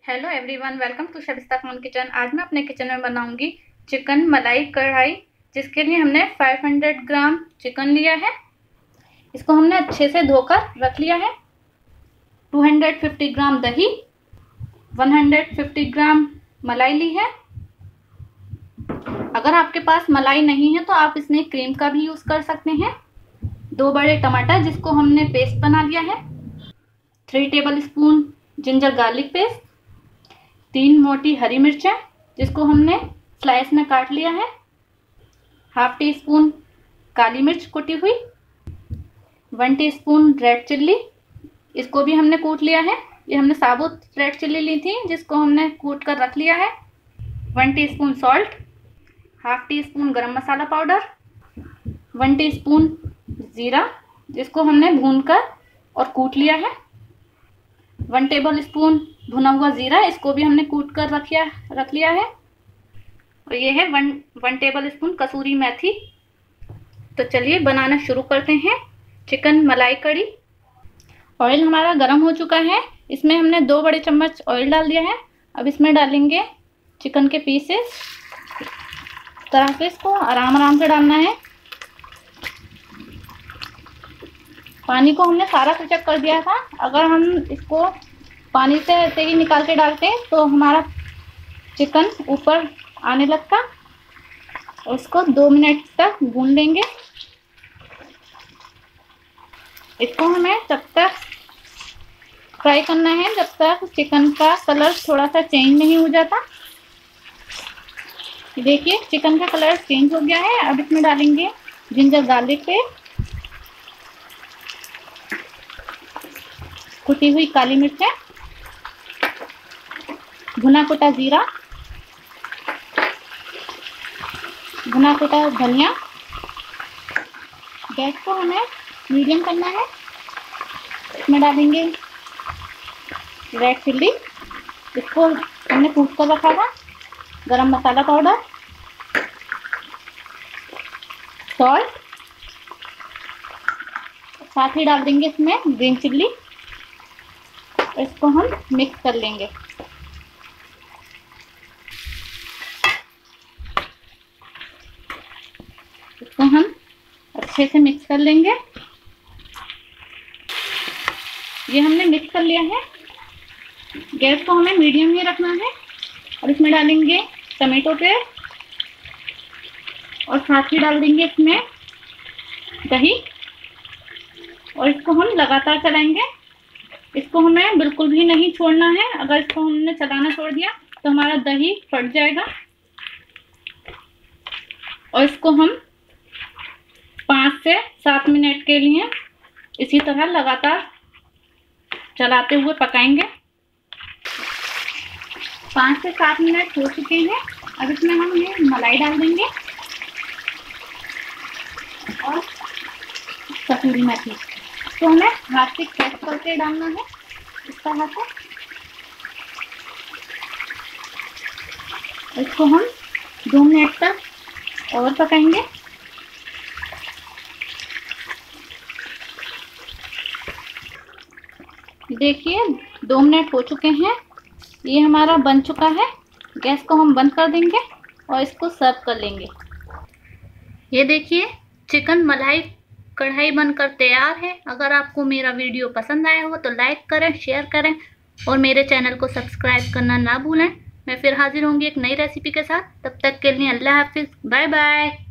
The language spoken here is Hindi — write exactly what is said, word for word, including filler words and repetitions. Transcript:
Hello everyone, welcome to Shabista Khan kitchen. आज मैं अपने किचन में बनाऊंगी चिकन मलाई कढ़ाई, जिसके लिए हमने पाँच सौ ग्राम चिकन लिया है। इसको हमने अच्छे से धोकर रख लिया है। दो सौ पचास ग्राम दही, एक सौ पचास ग्राम मलाई ली है। अगर आपके पास मलाई नहीं है तो आप इसमें क्रीम का भी यूज कर सकते हैं। दो बड़े टमाटर जिसको हमने पेस्ट बना लिया है। Three tablespoon ginger garlic paste. तीन मोटी हरी मिर्चें जिसको हमने स्लाइस में काट लिया है। हाफ टी स्पून काली मिर्च कुटी हुई। वन टीस्पून रेड चिल्ली, इसको भी हमने कूट लिया है। ये हमने साबुत रेड चिल्ली ली थी जिसको हमने कूट कर रख लिया है। One teaspoon salt. Half teaspoon garam masala powder. One teaspoon जीरा जिसको हमने भूनकर और कूट लिया है। वन टेबल स्पून भुना हुआ जीरा, इसको भी हमने कूट कर रखिया रख लिया है। और ये है one one tablespoon kasuri methi. तो चलिए बनाना शुरू करते हैं चिकन मलाई कढ़ी। ऑयल हमारा गर्म हो चुका है। इसमें हमने दो बड़े चम्मच ऑयल डाल दिया है। अब इसमें डालेंगे चिकन के पीसेस। इस तरह से इसको आराम आराम से डालना है। पानी को हमने सारा फिल्टर कर दिया था। अगर हम इसको पानी से ऐसे ही निकाल के डालते तो हमारा चिकन ऊपर आने लगता। और इसको दो मिनट तक भून लेंगे। इसको हमें तब तक फ्राई करना है जब तक चिकन का कलर थोड़ा सा चेंज नहीं हो जाता। देखिए चिकन का कलर चेंज हो गया है। अब इसमें डालेंगे जिंजर गार्लिक पेस्ट, कुटी हुई काली मिर्चें, भुना कुटा जीरा, भुना कुटा धनिया। गैस को हमें मीडियम करना है। इसमें डालेंगे रेड चिल्ली, इसको हमने कूट कर रखा था। गरम मसाला पाउडर, सॉल्ट, साथ ही डाल देंगे इसमें ग्रीन चिल्ली। इसको हम मिक्स कर लेंगे। इसको हम अच्छे से मिक्स कर लेंगे। ये हमने मिक्स कर लिया है। गैस को हमें मीडियम ही रखना है। और इसमें डालेंगे टमाटो पेस्ट और साथ ही डाल देंगे इसमें दही। और इसको हम लगातार चलाएंगे। इसको हमें बिल्कुल भी नहीं छोड़ना है। अगर इसको हमने चलाना छोड़ दिया तो हमारा दही फट जाएगा। और इसको हम पाँच से सात मिनट के लिए इसी तरह लगातार चलाते हुए पकाएंगे। पाँच से सात मिनट हो चुके हैं। अब इसमें हम ये मलाई डाल देंगे और कसूरी मेथी। तो हमें हाथ से प्रेस करके डालना है इस तरह से। इसको हम दो मिनट तक और पकाएंगे। देखिए दो मिनट हो चुके हैं। ये हमारा बन चुका है। गैस को हम बंद कर देंगे और इसको सर्व कर लेंगे। ये देखिए चिकन मलाई कढ़ाई बनकर तैयार है। अगर आपको मेरा वीडियो पसंद आया हो तो लाइक करें, शेयर करें और मेरे चैनल को सब्सक्राइब करना ना भूलें। मैं फिर हाजिर होंगी एक नई रेसिपी के साथ। तब तक के लिए अल्लाह हाफिज़, बाय बाय।